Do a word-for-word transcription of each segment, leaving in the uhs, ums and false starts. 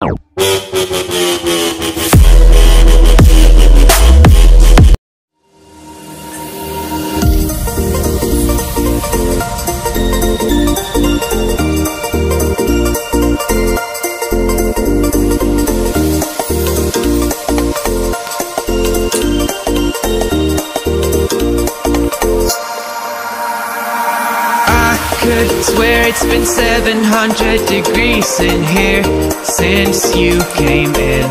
Could swear it's been seven hundred degrees in here since you came in.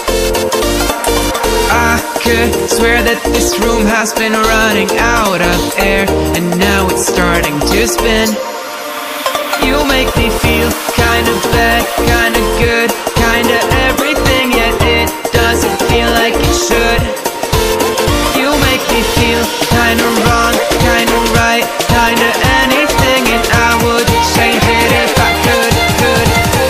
I could swear that this room has been running out of air, and now it's starting to spin. You make me feel kinda bad, kinda good, kinda everything, yet it doesn't feel like it should. You make me feel kinda wrong, kinda right, kinda anything, and I would change it if I could, could,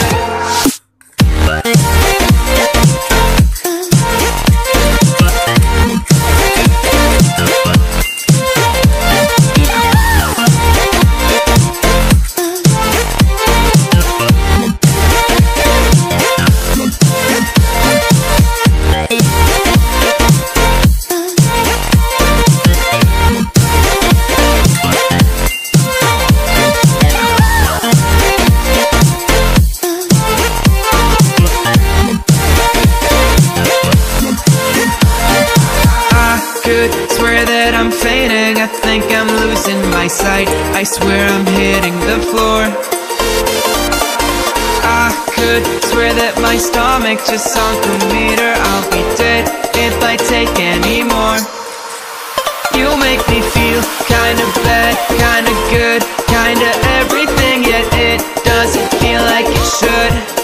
swear that I'm fainting, I think I'm losing my sight, I swear I'm hitting the floor. I could swear that my stomach just sunk a meter, I'll be dead if I take any more. You make me feel kinda bad, kinda good, kinda everything, yet it doesn't feel like it should.